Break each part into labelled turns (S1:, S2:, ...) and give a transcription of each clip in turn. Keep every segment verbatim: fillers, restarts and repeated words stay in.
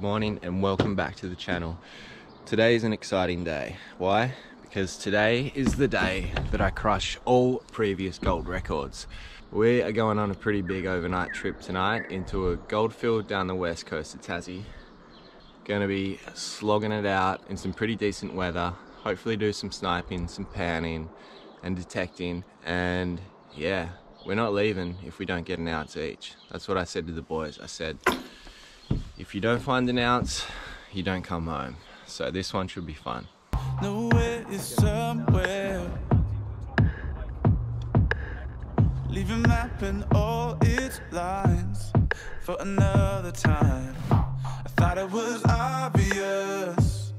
S1: morning and welcome back to the channel. Today is an exciting day. Why? Because today is the day that I crush all previous gold records. We are going on a pretty big overnight trip tonight into a goldfield down the west coast of Tassie. Gonna be slogging it out in some pretty decent weather. Hopefully do some sniping, some panning and detecting, and yeah, we're not leaving if we don't get an ounce each. That's what I said to the boys. I said, if you don't find an ounce, you don't come home. So this one should be fun.
S2: Nowhere is somewhere. Leave a map and all its lines for another time. I thought it was obvious.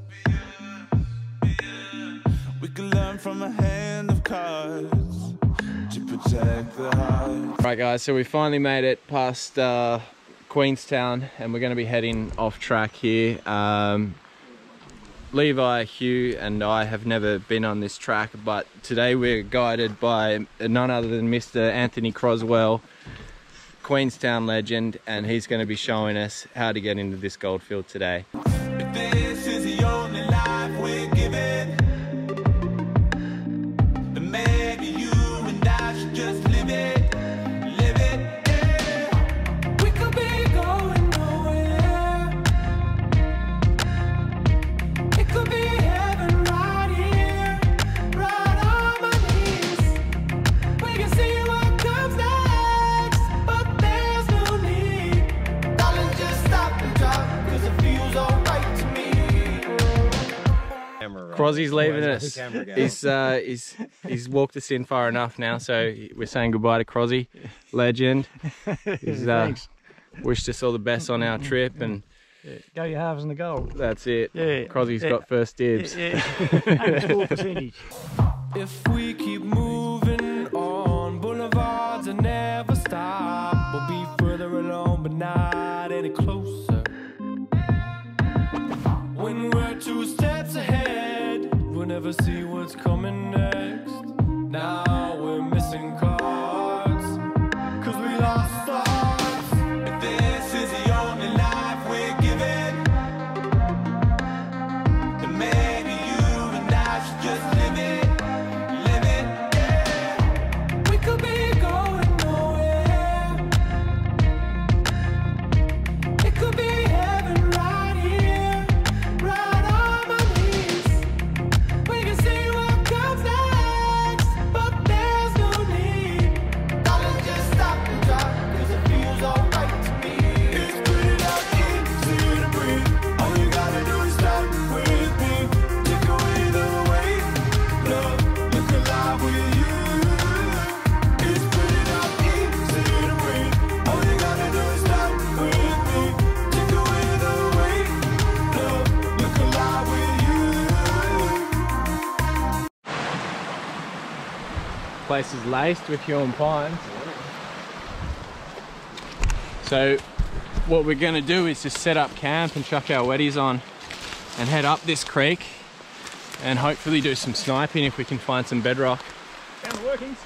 S2: We could learn from a hand of cards to protect the heart.
S1: Right guys, so we finally made it past uh, Queenstown and we're going to be heading off track here. Um, Levi, Hugh and I have never been on this track, but today we're guided by none other than Mister Anthony Croswell, Queenstown legend, and he's going to be showing us how to get into this goldfield today.
S2: This is the only life we're given. Maybe you and I should just live it, live it, yeah. We could be going nowhere. It could be heaven right here, right on my knees. We can see what comes next, but there's no need. Darling, just stop and drop, cause it feels alright to me.
S1: Crozzy's leaving us. He's, uh, he's, he's walked us in far enough now, so we're saying goodbye to Crozzy, legend. He's uh, wished us all the best on our trip, and
S3: yeah. Go your halves in the gold.
S1: that's it.
S3: Yeah.
S1: Crozzy's
S3: yeah.
S1: got first dibs.
S3: Yeah. Yeah. Full percentage.
S2: If we keep moving on boulevards and never stop, we'll be further along but not any closer. When we're two steps ahead, we'll never see what's coming next. Now we're missing cards, cause we lost stars. If this is the only life we're given, then maybe you and I should just live it, live it, yeah. We could be going nowhere. It could be heaven right here, right on my knees. We can see what comes next, but there's no need. Darling, just stop and drop, cause it feels alright to me. It's pretty out easy to breathe. All you gotta do is stop with me. Take away the weight, love, look alive with you. It's pretty out easy to breathe. All you gotta do is stop with me. Take away the weight, love, look alive with you.
S1: Place is laced with human pines. So what we're going to do is just set up camp and chuck our wetties on and head up this creek and hopefully do some sniping if we can find some bedrock.
S3: Found the workings.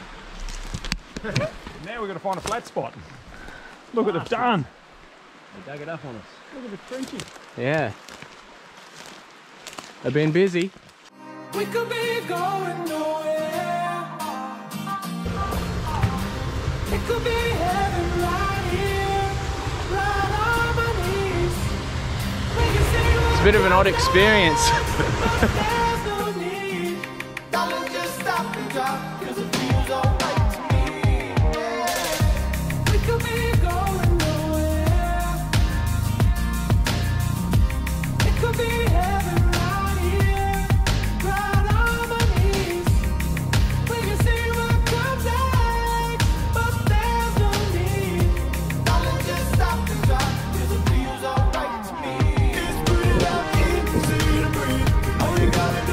S3: Now we've got to find a flat spot. Look what they've done. They dug it up on us. Look at the trenching.
S1: Yeah. They've been busy.
S2: We could be going nowhere. It could be heaven right here, right on my knees. We can see what
S1: It's a bit of an odd experience.
S2: there's no need. Darling, just stop and drop, cause it feels alright to me. Yeah. We could be going nowhere. It could be heaven right here, right on my knees. We can see what comes next, but there's no need. Darling, just stop and drop, cause it feels alright to me. It's pretty out easy to breathe. All you gotta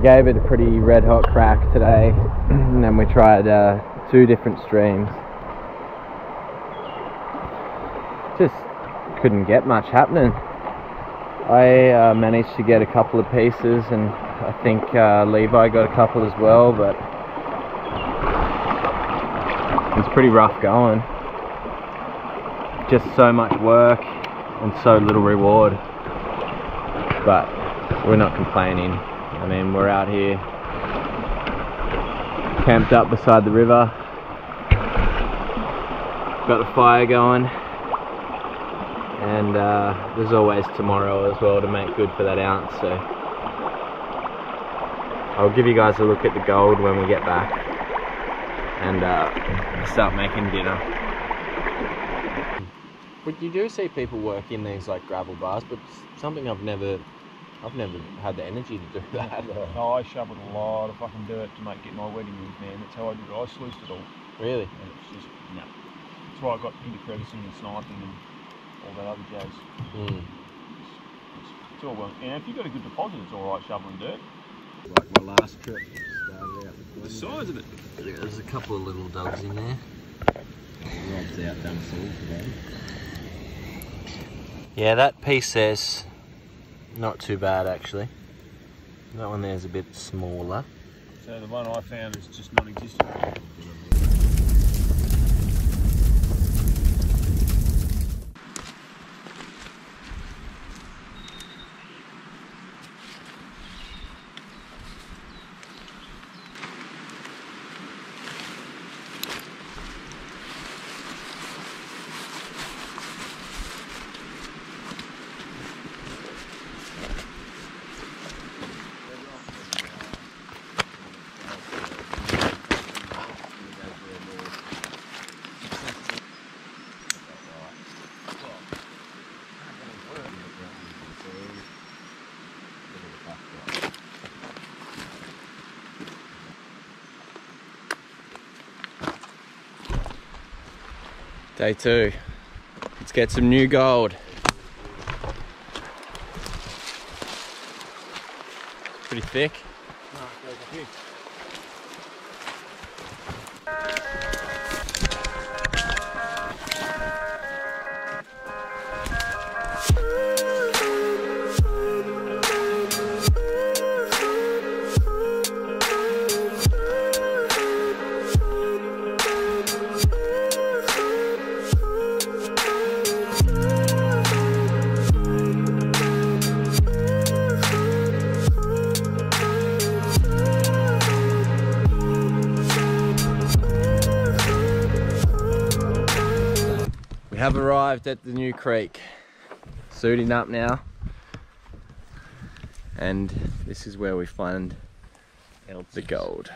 S1: gave it a pretty red hot crack today, and then we tried uh, two different streams. Just couldn't get much happening. I uh, managed to get a couple of pieces, and I think uh, Levi got a couple as well, but it's pretty rough going. Just so much work and so little reward, but we're not complaining. I mean, we're out here camped up beside the river, got the fire going, and uh, there's always tomorrow as well to make good for that ounce. So I'll give you guys a look at the gold when we get back and uh, start making dinner. But you do see people work in these like gravel bars, but something I've never, I've never had the energy to do that.
S3: No, I shoveled a lot of fucking dirt to make get my wedding ring, man. That's how I did it. I sluiced it all.
S1: Really?
S3: And it's just, no. That's why I got into crevicing and sniping and all that other jazz.
S1: Mm.
S3: It's, it's all well. And if you've got a good deposit, it's all right shoveling dirt.
S1: Like my last trip started out with
S3: The size of it.
S1: There's a couple of little dogs in there. Rob's out done full today. Yeah, that piece there's not too bad actually. That one there's a bit smaller.
S3: So the one I found is just non-existent.
S1: Day two. Let's get some new gold. Pretty thick.
S3: No, it goes thick.
S1: We have arrived at the new creek. Suiting up now. And this is where we find the gold.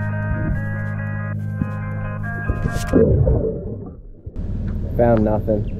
S1: Found nothing.